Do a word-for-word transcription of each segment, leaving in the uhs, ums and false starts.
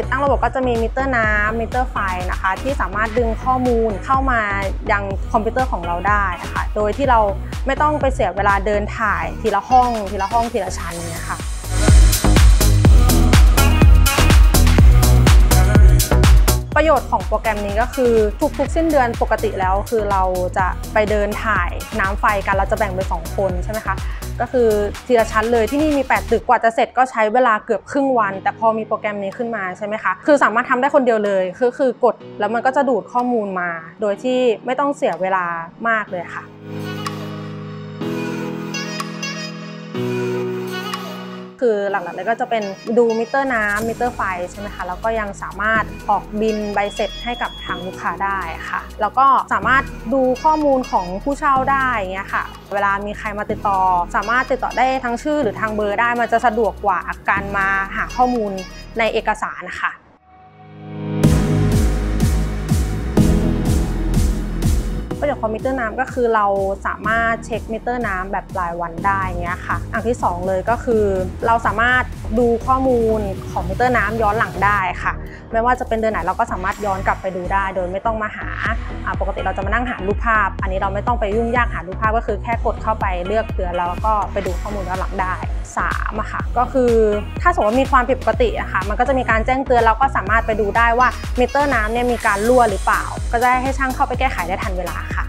ดตั้งระบบก็จะมีมิเตอร์น้ำมิเตอร์ไฟนะคะที่สามารถดึงข้อมูลเข้ามายังคอมพิวเตอร์ของเราได้นะคะโดยที่เราไม่ต้องไปเสียเวลาเดินถ่ายทีละห้องทีละห้องทีละชั้นเนี่ยค่ะประโยชน์ของโปรแกรมนี้ก็คือทุกๆสิ้นเดือนปกติแล้วคือเราจะไปเดินถ่ายน้ำไฟกันเราจะแบ่งเป็นสองคนใช่ไหมคะก็คือทีละชั้นเลยที่นี่มีแปดตึกกว่าจะเสร็จก็ใช้เวลาเกือบครึ่งวันแต่พอมีโปรแกรมนี้ขึ้นมาใช่ไหมคะคือสามารถทำได้คนเดียวเลยคือคือกดแล้วมันก็จะดูดข้อมูลมาโดยที่ไม่ต้องเสียเวลามากเลยค่ะคือหลักๆเลยก็จะเป็นดูมิเตอร์น้ำมิเตอร์ไฟใช่ไหมคะแล้วก็ยังสามารถออกบินใบเสร็จให้กับทางลูกค้าได้ค่ะแล้วก็สามารถดูข้อมูลของผู้เช่าได้เงี้ยค่ะเวลามีใครมาติดต่อสามารถติดต่อได้ทั้งชื่อหรือทางเบอร์ได้มันจะสะดวกกว่าการมาหาข้อมูลในเอกสารนะคะประโยชน์ของมิเตอร์น้ำก็คือเราสามารถเช็คมิเตอร์น้ำแบบรายวันได้เงี้ยค่ะอันที่สองเลยก็คือเราสามารถดูข้อมูลของมิเตอร์น้ำย้อนหลังได้ค่ะไม่ว่าจะเป็นเดือนไหนเราก็สามารถย้อนกลับไปดูได้โดยไม่ต้องมาหาปกติเราจะมานั่งหารูปภาพอันนี้เราไม่ต้องไปยุ่งยากหารูปภาพก็คือแค่กดเข้าไปเลือกเดือนแล้วก็ไปดูข้อมูลย้อนหลังได้สามอะค่ะก็คือถ้าสมมติว่ามีความผิดปกติอะค่ะมันก็จะมีการแจ้งเตือนเราก็สามารถไปดูได้ว่ามิเตอร์น้ำเนี่ยมีการรั่วหรือเปล่าก็จะให้ช่างเข้าไปแก้ไขได้ทันเวลาค่ะ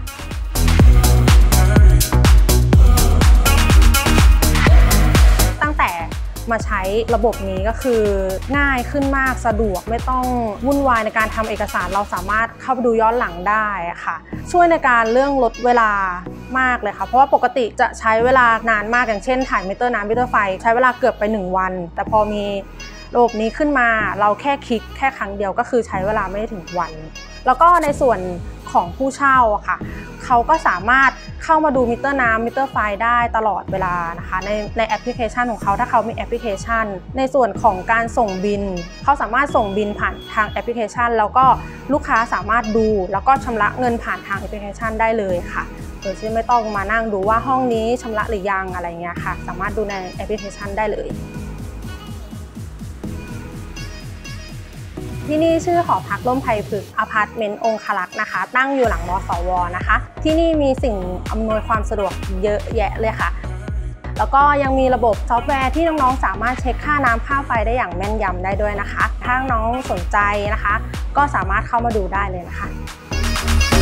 ตั้งแต่มาใช้ระบบนี้ก็คือง่ายขึ้นมากสะดวกไม่ต้องวุ่นวายในการทำเอกสารเราสามารถเข้าไปดูย้อนหลังได้ค่ะช่วยในการเรื่องลดเวลามากเลยค่ะเพราะว่าปกติจะใช้เวลานานมากอย่างเช่นถ่ายมิเตอร์น้ำมิเตอร์ไฟใช้เวลาเกือบไปหนึ่งวันแต่พอมีระบบนี้ขึ้นมาเราแค่คลิกแค่ครั้งเดียวก็คือใช้เวลาไม่ถึงวันแล้วก็ในส่วนของผู้เช่าค่ะเขาก็สามารถเข้ามาดูมิเตอร์น้ำมิเตอร์ไฟได้ตลอดเวลานะคะในในแอปพลิเคชันของเขาถ้าเขามีแอปพลิเคชันในส่วนของการส่งบิลเขาสามารถส่งบิลผ่านทางแอปพลิเคชันแล้วก็ลูกค้าสามารถดูแล้วก็ชำระเงินผ่านทางแอปพลิเคชันได้เลยค่ะโดยที่ไม่ต้องมานั่งดูว่าห้องนี้ชำระหรือยังอะไรเงี้ยค่ะสามารถดูในแอปพลิเคชันได้เลยที่นี่ชื่อหอพักร่มไพรพฤกษ์อพาร์ตเมนต์องคลักษ์นะคะตั้งอยู่หลังมสวนะคะที่นี่มีสิ่งอำนวยความสะดวกเยอะแยะเลยค่ะแล้วก็ยังมีระบบซอฟต์แวร์ที่น้องๆสามารถเช็คค่าน้ำค่าไฟได้อย่างแม่นยำได้ด้วยนะคะถ้าน้องสนใจนะคะก็สามารถเข้ามาดูได้เลยนะคะ